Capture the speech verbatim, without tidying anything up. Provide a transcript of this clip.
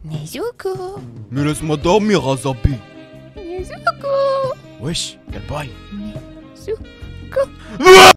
نيزوكو Mais laisse-moi dormir, Azabi. نيزوكو Wesh, quel bail. نيزوكو